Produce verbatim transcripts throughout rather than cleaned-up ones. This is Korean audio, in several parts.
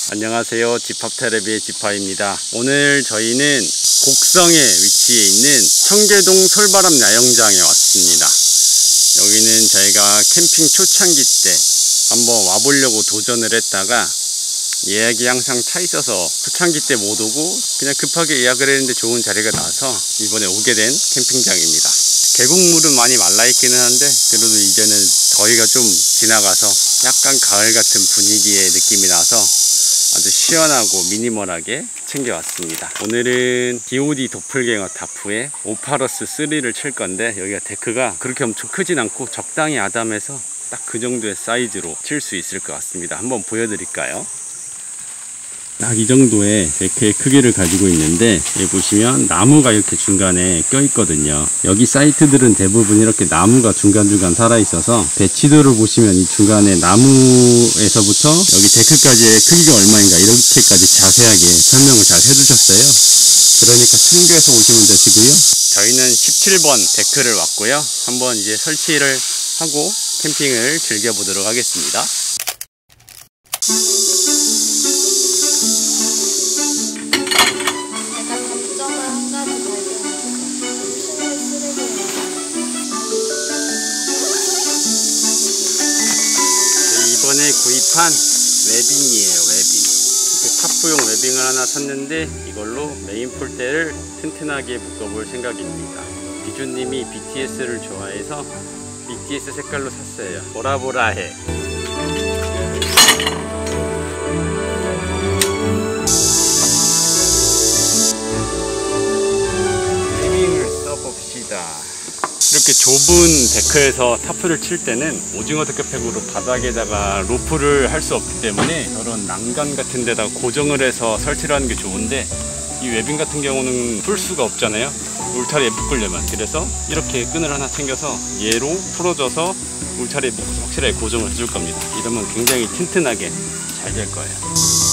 안녕하세요. 집합테레비의 집합입니다. 오늘 저희는 곡성에 위치해 있는 청계동 솔바람 야영장에 왔습니다. 여기는 저희가 캠핑 초창기 때 한번 와보려고 도전을 했다가 예약이 항상 차 있어서 초창기 때 못 오고 그냥 급하게 예약을 했는데 좋은 자리가 나서 이번에 오게 된 캠핑장입니다. 계곡물은 많이 말라있기는 한데 그래도 이제는 더위가 좀 지나가서 약간 가을 같은 분위기의 느낌이 나서 아주 시원하고 미니멀하게 챙겨왔습니다. 오늘은 비오디 도플갱어 타프에 오파러스 쓰리를 칠 건데 여기가 데크가 그렇게 엄청 크진 않고 적당히 아담해서 딱 그 정도의 사이즈로 칠 수 있을 것 같습니다. 한번 보여드릴까요? 딱 이 정도의 데크의 크기를 가지고 있는데 여기 보시면 나무가 이렇게 중간에 껴 있거든요. 여기 사이트들은 대부분 이렇게 나무가 중간중간 살아 있어서 배치도를 보시면 이 중간에 나무에서부터 여기 데크까지의 크기가 얼마인가 이렇게까지 자세하게 설명을 잘 해주셨어요. 그러니까 참고해서 오시면 되시고요. 저희는 십칠 번 데크를 왔고요. 한번 이제 설치를 하고 캠핑을 즐겨보도록 하겠습니다. 이번에 구입한 웨빙이에요. 웨빙. 이렇게 타프용 웨빙을 하나 샀는데 이걸로 메인 폴대를 튼튼하게 묶어볼 생각입니다. 비주님이 비티에스를 좋아해서 비티에스 색깔로 샀어요. 보라보라해. 웨빙을 써봅시다. 이렇게 좁은 데크에서 타프를 칠 때는 오징어 데크팩으로 바닥에다가 로프를 할 수 없기 때문에 저런 난간 같은 데다가 고정을 해서 설치를 하는 게 좋은데 이 웨빙 같은 경우는 풀 수가 없잖아요. 울타리에 묶으려면. 그래서 이렇게 끈을 하나 챙겨서 얘로 풀어줘서 울타리에 묶어서 확실하게 고정을 해줄 겁니다. 이러면 굉장히 튼튼하게 잘 될 거예요.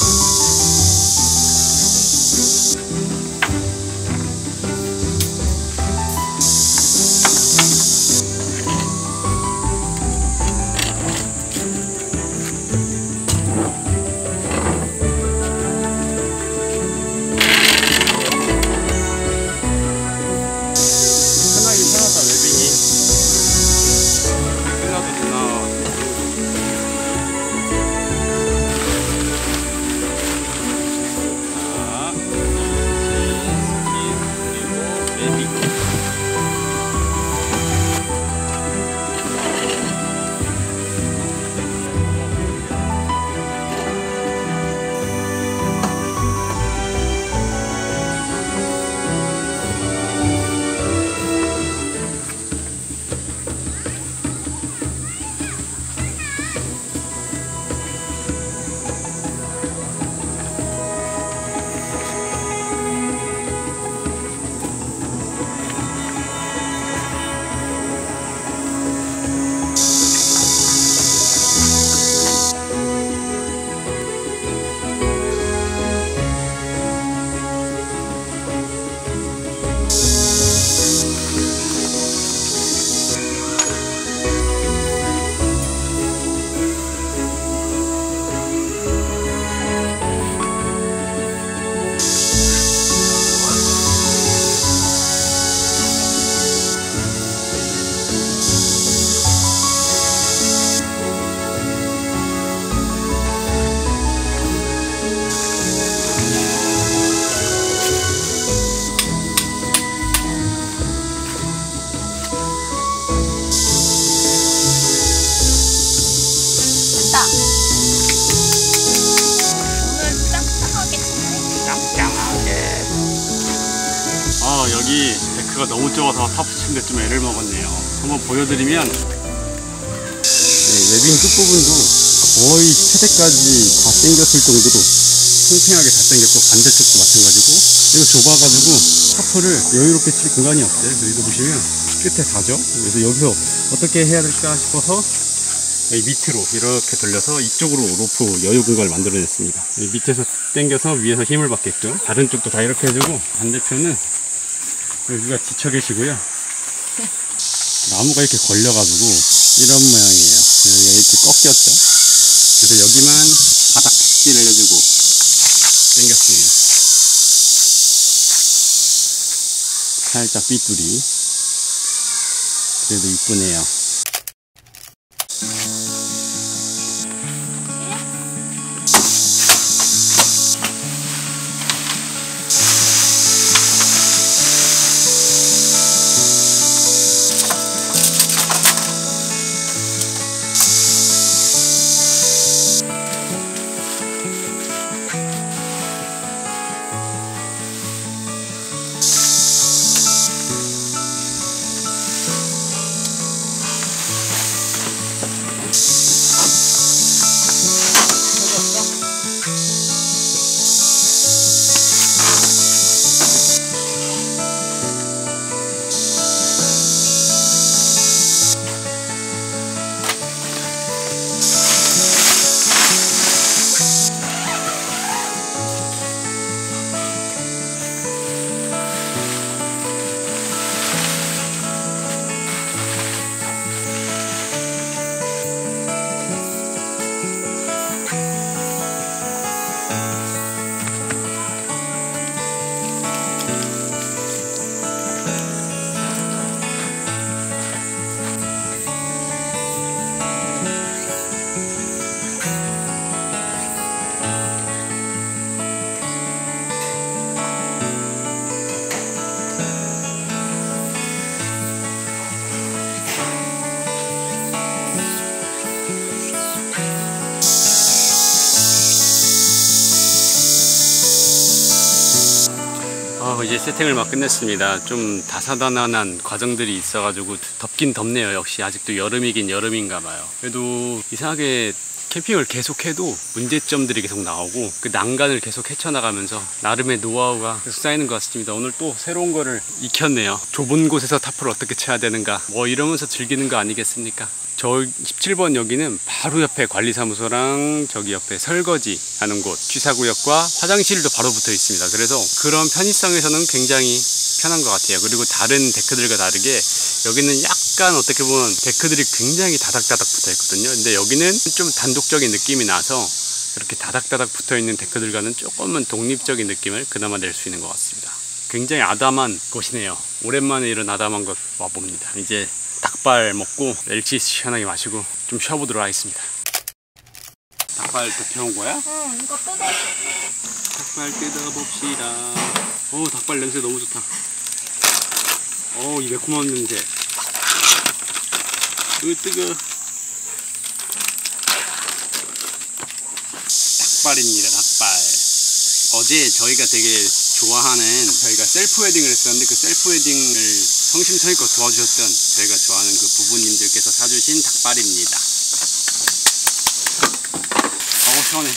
아, 여기 데크가 너무 좁아서 타프 치는데 좀 애를 먹었네요. 한번 보여드리면 네, 웨빙 끝부분도 거의 최대까지 다 당겼을 정도로 팽팽하게 다 당겼고 반대쪽도 마찬가지고 이거 좁아가지고 타프를 여유롭게 칠 공간이 없어요. 여기도 보시면 끝에 다죠. 그래서 여기서 어떻게 해야 될까 싶어서 여기 밑으로 이렇게 돌려서 이쪽으로 로프 여유 공간을 만들어냈습니다. 밑에서 당겨서 위에서 힘을 받게끔 다른 쪽도 다 이렇게 해주고 반대편은 여기가 지쳐 계시고요. 나무가 이렇게 걸려가지고 이런 모양이에요. 여기가 이렇게 꺾였죠. 그래서 여기만 바닥 탁지를 해주고 생겼습니다. 살짝 삐뚤이. 그래도 이쁘네요. 어, 이제 세팅을 막 끝냈습니다. 좀 다사다난한 과정들이 있어가지고 덥긴 덥네요. 역시 아직도 여름이긴 여름인가 봐요. 그래도 이상하게 캠핑을 계속해도 문제점들이 계속 나오고 그 난간을 계속 헤쳐나가면서 나름의 노하우가 계속 쌓이는 것 같습니다. 오늘 또 새로운 거를 익혔네요. 좁은 곳에서 타프를 어떻게 쳐야 되는가 뭐 이러면서 즐기는 거 아니겠습니까? 저 십칠 번 여기는 바로 옆에 관리사무소랑 저기 옆에 설거지 하는 곳, 취사구역과 화장실도 바로 붙어 있습니다. 그래서 그런 편의성에서는 굉장히 편한 것 같아요. 그리고 다른 데크들과 다르게 여기는 약간 어떻게 보면 데크들이 굉장히 다닥다닥 붙어 있거든요. 근데 여기는 좀 단독적인 느낌이 나서 그렇게 다닥다닥 붙어 있는 데크들과는 조금은 독립적인 느낌을 그나마 낼 수 있는 것 같습니다. 굉장히 아담한 곳이네요. 오랜만에 이런 아담한 곳 와봅니다. 이제 닭발 먹고 멸치 시원하게 마시고 좀 쉬어보도록 하겠습니다. 닭발 뜯어온 거야? 응, 이거 뜯어. 닭발 뜯어봅시다. 오, 닭발 냄새 너무 좋다. 오, 이 매콤한 냄새. 으, 뜨거. 닭발입니다, 닭발. 어제 저희가 되게 좋아하는, 저희가 셀프 웨딩을 했었는데 그 셀프 웨딩을 성심성의껏 도와주셨던 저희가 좋아하는 그 부부님들께서 사주신 닭발입니다. 어우, 시원해.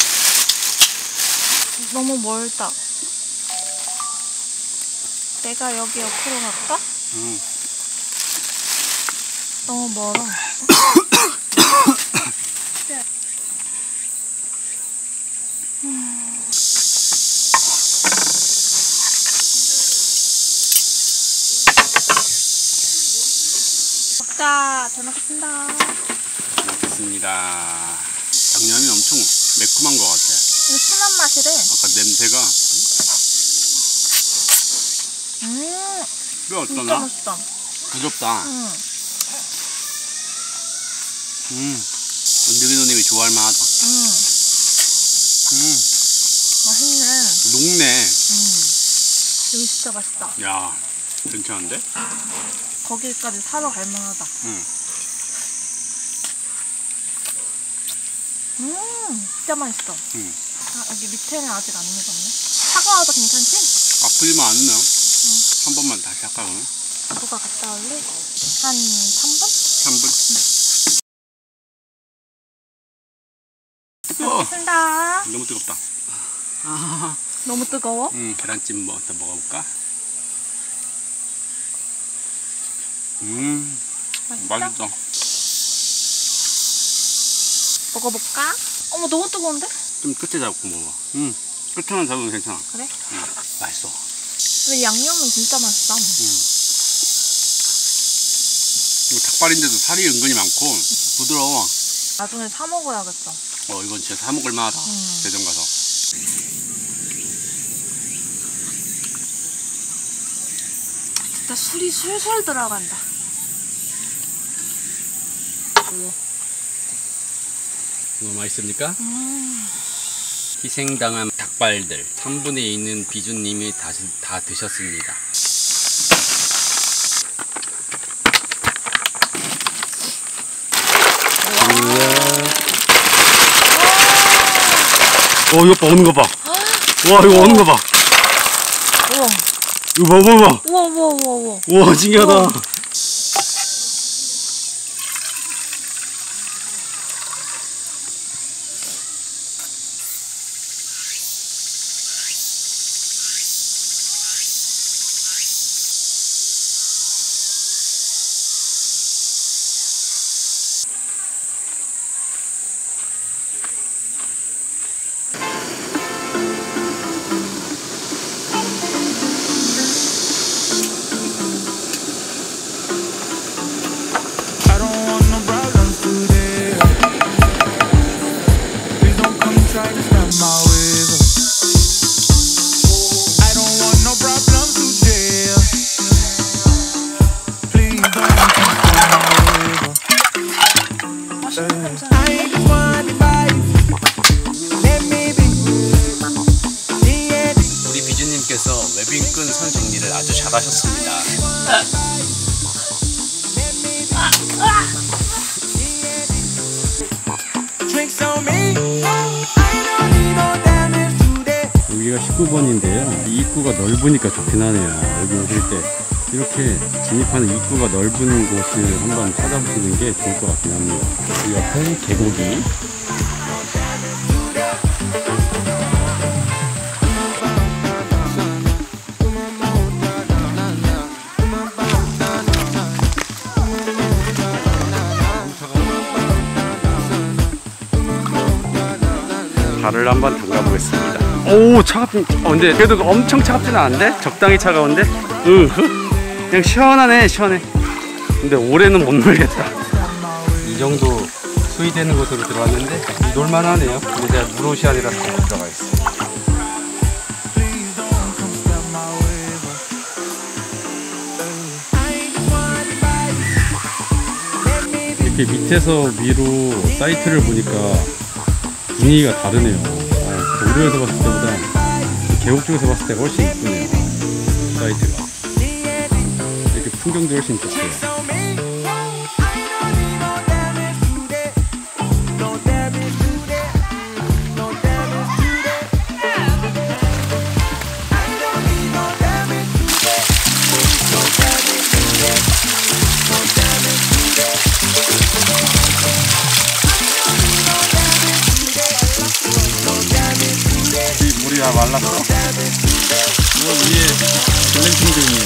너무 멀다. 내가 여기 옆으로 갈까? 응. 너무 멀어. 먹자. 잘 먹겠습니다. 잘 먹겠습니다. 양념이 엄청 매콤한 것 같아요. 이거 순한 맛이래. 아까 냄새가. 음, 뼈 진짜 어떠나? 맛있다. 부럽다. 음. 음. 은득이 누님이 좋아할 만하다. 음. 음. 맛있네. 녹네. 음. 여기 진짜 맛있다. 야, 괜찮은데? 거기까지 사러 갈 만하다. 응. 음, 진짜 맛있어. 응. 아, 여기 밑에는 아직 안 익었네. 사과와도 괜찮지? 아프지만 않으면 응. 한 번만 다시 할까 그러면? 누가 갔다 올래? 한 삼 분? 삼 분? 뜨거워. 먹겠습니다. 너무 뜨겁다. 너무 뜨거워? 응, 계란찜 뭐 더 먹어볼까? 음, 맛있어? 맛있다. 먹어볼까? 어머, 너무 뜨거운데? 좀 끝에 잡고 먹어. 응, 끝에만 잡으면 괜찮아. 그래? 응, 맛있어. 근데 양념은 진짜 맛있다. 응. 이거 닭발인데도 살이 은근히 많고 부드러워. 나중에 사 먹어야겠어. 어, 이건 진짜 사 먹을 만하다. 음. 대전 가서. 진짜 술이 술술 들어간다. 너무 맛있습니까? 음. 희생당한 닭발들 삼 분의 이 있는 비주님이 다, 다 드셨습니다. 어, 이거 봐, 오는 거 봐. 와, 이거 오는 거 봐. 우와. 이거 봐, 봐, 봐. 우와, 우와, 우와, 우와. 우와, 신기하다. 우와. 우리 비주님께서 웨빙끈 선 정리를 아주 잘하셨습니다. 여기가 십구 번인데요. 이 입구가 넓으니까 좋긴 하네요. 여기 오실 때 이렇게 진입하는 입구가 넓은 곳을 한번 찾아보시는 게 좋을 것 같긴 합니다. 이 옆에 계곡이, 발을 한번 담가 보겠습니다. 오, 차갑. 어, 근데 그래도 엄청 차갑지는 않은데? 적당히 차가운데? 으, 그냥 시원하네, 시원해. 근데 올해는 못 놀겠다. 이 정도 수위되는 곳으로 들어왔는데 놀만하네요. 근데 제가 무로시안이라서 못 들어가 있어요. 이렇게 밑에서 위로 사이트를 보니까 분위기가 다르네요. 어, 도로에서 봤을 때보다 계곡 쪽에서 봤을 때가 훨씬 이쁘네요. 사이트가 이렇게 풍경도 훨씬 좋고요. 물이 다 말랐어. 그 위에 글램핑도 있네요.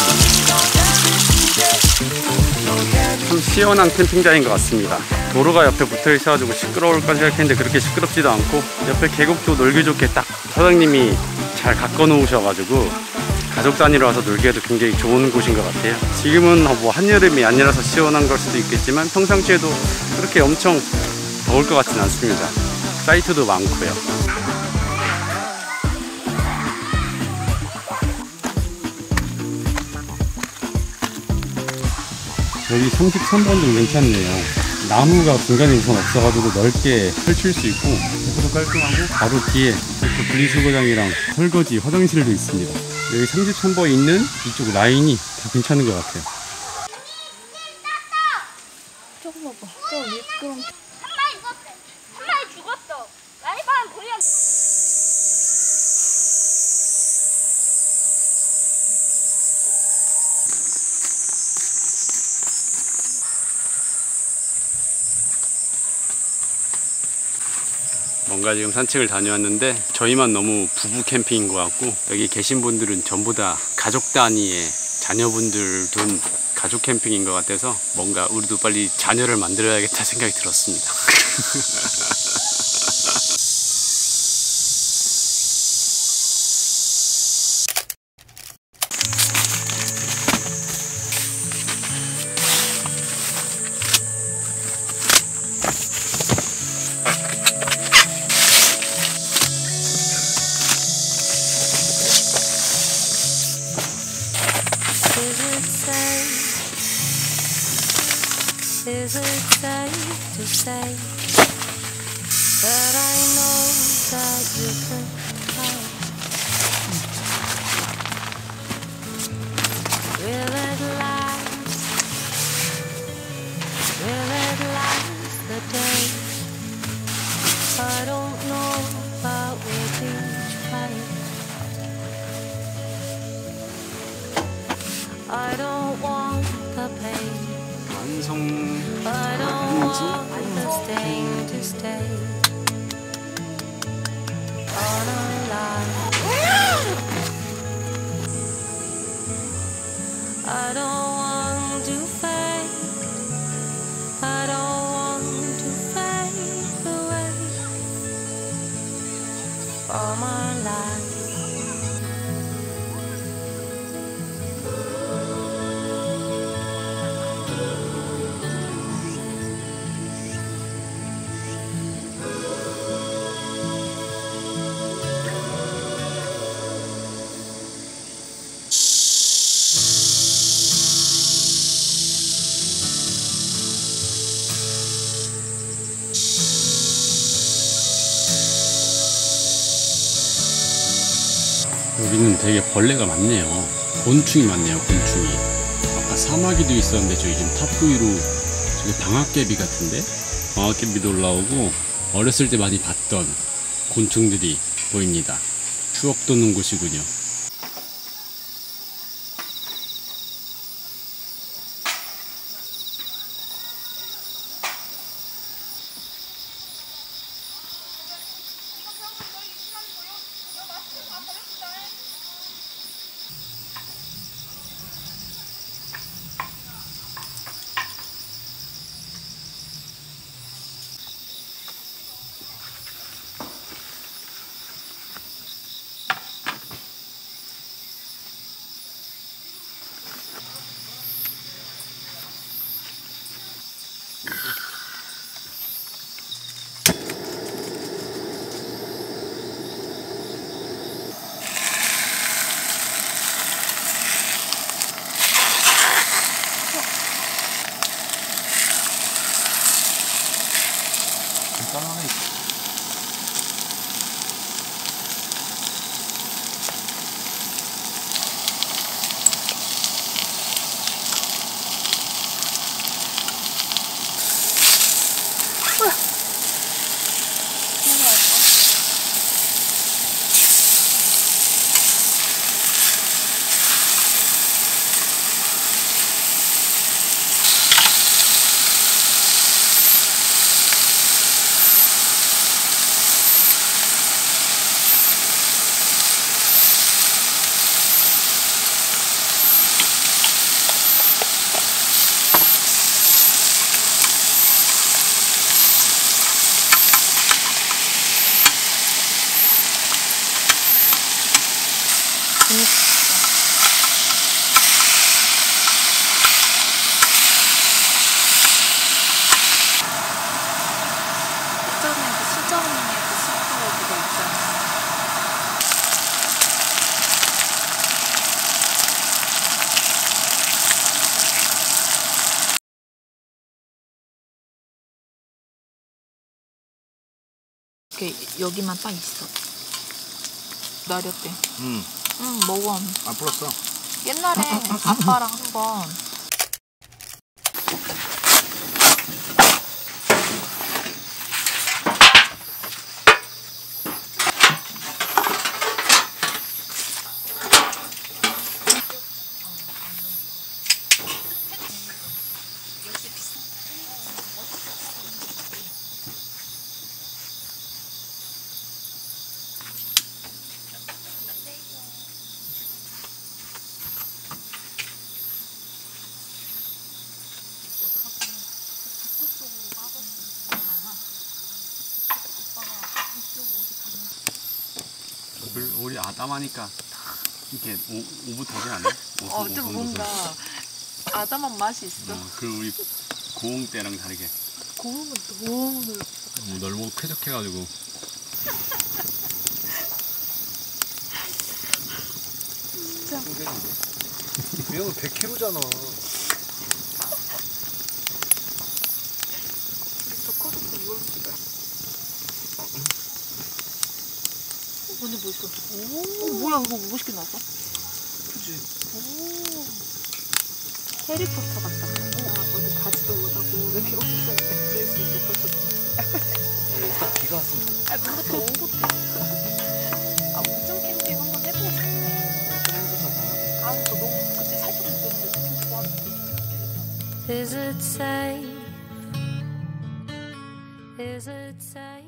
글램핑. 좀 시원한 캠핑장인 것 같습니다. 도로가 옆에 붙어 있어가지고 시끄러울까 생각했는데 그렇게 시끄럽지도 않고, 옆에 계곡도 놀기 좋게 딱 사장님이 잘 가꿔 놓으셔가지고 가족 단위로 와서 놀기에도 굉장히 좋은 곳인 것 같아요. 지금은 뭐 한여름이 아니라서 시원한 걸 수도 있겠지만 평상시에도 그렇게 엄청 더울 것 같진 않습니다. 사이트도 많고요. 여기 삼십삼 번도 괜찮네요. 나무가 중간에 우선 없어가지고 넓게 펼칠 수 있고 옆으로 깔끔하고, 바로 뒤에 이렇게 분리수거장이랑 설거지, 화장실도 있습니다. 여기 삼십삼 번에 있는 이쪽 라인이 다 괜찮은 것 같아요. 저거 봐봐. 저 미끄럼. 한 마리 죽었어. 한 마리 죽었어. 라이브는 보여. 뭔가 지금 산책을 다녀왔는데 저희만 너무 부부 캠핑인 것 같고, 여기 계신 분들은 전부 다 가족 단위의 자녀분들 둔 가족 캠핑인 것 같아서 뭔가 우리도 빨리 자녀를 만들어야겠다 생각이 들었습니다. to say, but I know that you can hide. Will it last? Will it last the day? I don't know, but we'll be trying. I don't want the pain. 완성. I don't want the stain to stay on our life. I don't want to fade. I don't want to fade away from our life. 여기는 되게 벌레가 많네요. 곤충이 많네요. 곤충이. 아까 사마귀도 있었는데 저기 지금 탑 부위로 저기 방앗개비 같은데? 방앗개비도 올라오고 어렸을 때 많이 봤던 곤충들이 보입니다. 추억 돋는 곳이군요. 썰어내 있어. 여기만 딱 있어. 기다렸대. 응. 응, 먹어. 안 불었어. 옛날에 아빠랑 한번 우리 아담하니까 이렇게 오, 오붓하지 않아? 어, 좀 뭔가 아담한 맛이 있어. 어, 그리고 우리 고흥 때랑 다르게 고흥은 너무 너무 넓고 쾌적해가지고 진짜. 이 형은 백 킬로그램잖아. 멋있어. 오, 어, 뭐야, 이거 멋있게 나왔어? 그지? 오. 해리포터 같다. 나 어디 가지도 못하고 여기 오면서 쓸 수 있는 포터. 여기 딱 비가 왔으면 좋겠다. 아, 뭔가 더 온 것도 있어. 아, 우중 캠핑 한번 해보고 싶네. 트렌드가 다 아, 또 너무 그때 살짝 느꼈는데 좀 좋았는데. Is it safe? Is it safe?